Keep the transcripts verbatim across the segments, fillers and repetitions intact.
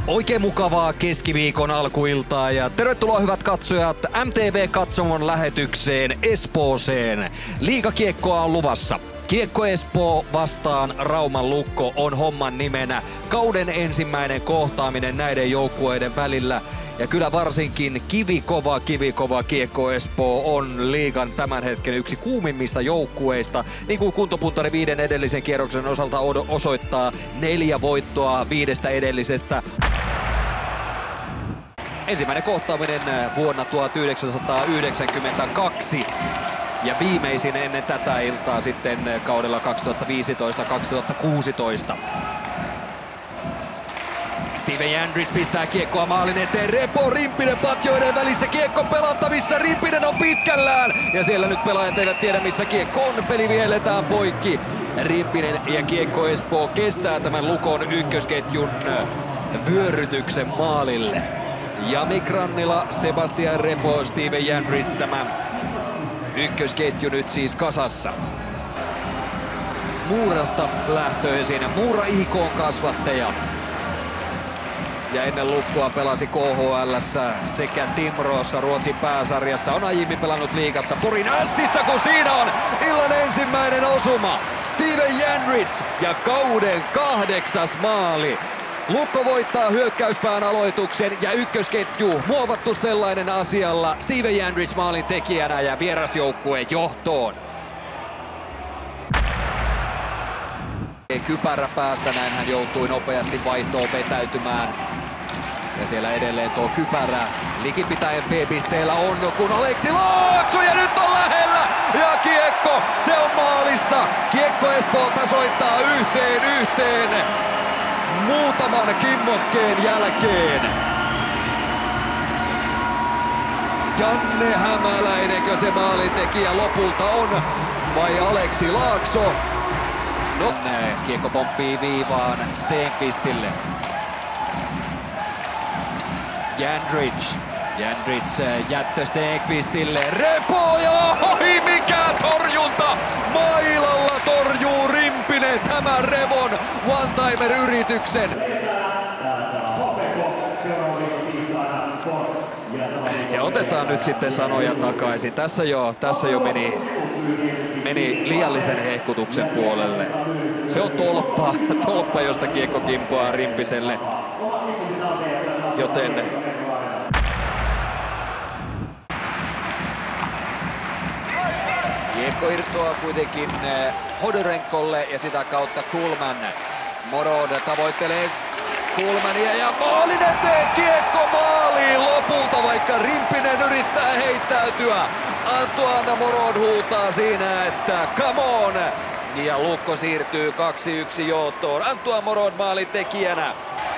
Oikein mukavaa keskiviikon alkuiltaa ja tervetuloa hyvät katsojat M T V-katsomon lähetykseen Espooseen. Liigakiekkoa on luvassa. Kiekko Espoo vastaan Rauman Lukko on homman nimenä. Kauden ensimmäinen kohtaaminen näiden joukkueiden välillä. Ja kyllä varsinkin kivikova, kivikova Kiekko Espoo on liigan tämän hetken yksi kuumimmista joukkueista. Niin kuin kuntopuntari viiden edellisen kierroksen osalta osoittaa neljä voittoa viidestä edellisestä. Ensimmäinen kohtaaminen vuonna tuhatyhdeksänsataayhdeksänkymmentäkaksi. Ja viimeisin ennen tätä iltaa sitten kaudella kaksituhattaviisitoista kaksituhattakuusitoista. Steven Jandrich pistää kiekkoa maalin eteen. Repo, Rimpinen patjoiden välissä. Kiekko pelattavissa. Rimpinen on pitkällään. Ja siellä nyt pelaajat eivät tiedä missä kiekko on. Peli vielletään poikki. Rimpinen ja Kiekko Espoo kestää tämän Lukon ykkösketjun vyörytyksen maalille. Jami Krannila, Sebastian Repo, Steven Jandrich, tämä ykkösketju nyt siis kasassa. Muurasta lähtöisin. Muura I K:n kasvattaja. Ja ennen Lukkoa pelasi K H L:ssä sekä Timroossa Ruotsin pääsarjassa. On aiemmin pelannut liigassa Porin Ässissä, kun siinä on illan ensimmäinen osuma. Steven Jandrich ja kauden kahdeksas maali. Lukko voittaa hyökkäyspään aloituksen ja ykkösketju muovattu sellainen asialla. Steven Jandrich maalin tekijänä ja vierasjoukkue johtoon. Kypärä päästä, näin hän joutui nopeasti vaihtoon vetäytymään. Ja siellä edelleen tuo Kypärä likipitäen B-pisteellä on, kun Aleksi Laakso ja nyt on lähellä. Ja kiekko, se on maalissa. Kiekko Espoo tasoittaa yhteen yhteen muutaman kimmokkeen jälkeen. Janne Hämäläinenkö se maalintekijä lopulta on vai Aleksi Laakso? No, kiekko pomppii viivaan Stenqvistille. Jandrich. Jandrich jättö Stenqvistille. Repo ja ohi, mikä torjunta! Mailalla torjuu Rimpinen tämän Revon one-timer-yrityksen. Ja otetaan nyt sitten sanoja takaisin. Tässä jo, tässä jo meni, meni liiallisen hehkutuksen puolelle. Se on tolppa, tolppa josta kiekko kimpoaa Rimpiselle. Joten kiekko irtoaa kuitenkin Hodorenkolle ja sitä kautta Kuhlman. Morod tavoittelee Kuhlmania ja maalin eteen, kiekko maaliin lopulta, vaikka Rimpinen yrittää heittäytyä. Antoine Morod huutaa siinä, että come on! Ja Lukko siirtyy kaksi yksi johtoon. Antoine Morod maalin tekijänä.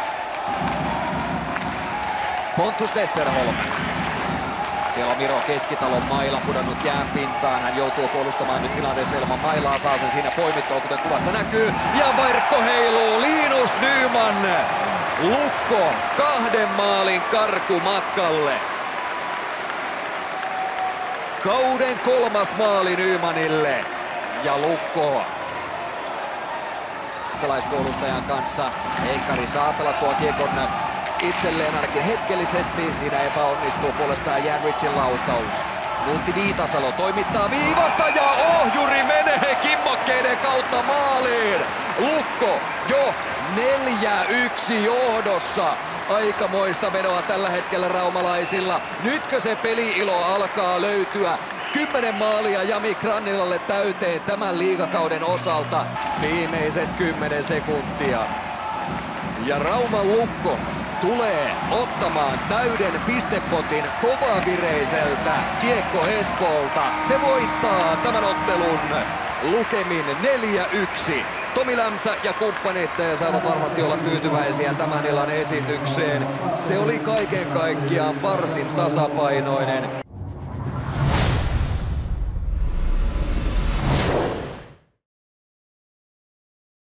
Pontus Westerholm. Siellä on Miro Keskitalon maila pudonnut jään pintaan. Hän joutuu puolustamaan nyt tilanteessa ilman mailaa. Saa sen siinä poimittua, kuten kuvassa näkyy. Ja verkko heiluu. Linus Nyman. Lukko kahden maalin karku matkalle. Kauden kolmas maali Nymanille. Ja Lukko ruotsalaispuolustajan kanssa. Heikkari saa pelattua kiekon itselleen ainakin hetkellisesti. Siinä epäonnistuu puolestaan Jandrichin laukaus. Nuntti Viitasalo toimittaa viivasta ja ohjuri menee kimmokkeiden kautta maaliin. Lukko jo neljä yksi johdossa. Aikamoista menoa tällä hetkellä raumalaisilla. Nytkö se peli-ilo alkaa löytyä? Kymmenen maalia Jami Krannilalle täyteen tämän liigakauden osalta. Viimeiset kymmenen sekuntia. Ja Rauman Lukko tulee ottamaan täyden pistepotin kovavireiseltä Kiekko Espoolta. Se voittaa tämän ottelun lukemin neljä yksi. Tomi Lämsä ja kumppanit saavat varmasti olla tyytyväisiä tämän illan esitykseen. Se oli kaiken kaikkiaan varsin tasapainoinen.